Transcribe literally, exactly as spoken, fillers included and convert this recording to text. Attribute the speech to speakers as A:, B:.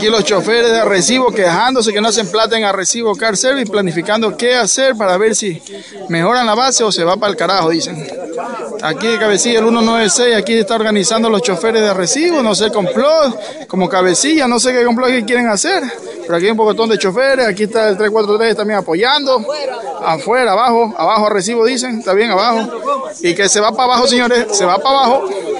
A: Aquí los choferes de Arrecibo quejándose que no hacen plata en Arrecibo Car Service, planificando qué hacer para ver si mejoran la base o se va para el carajo, dicen. Aquí de Cabecilla el ciento noventa y seis, aquí está organizando los choferes de Arrecibo, no sé, complot, como Cabecilla, no sé qué complot que quieren hacer. Pero aquí hay un pocotón de choferes, aquí está el tres cuatro tres también apoyando. Afuera, abajo, abajo Arrecibo dicen, está bien abajo. Y que se va para abajo, señores, se va para abajo.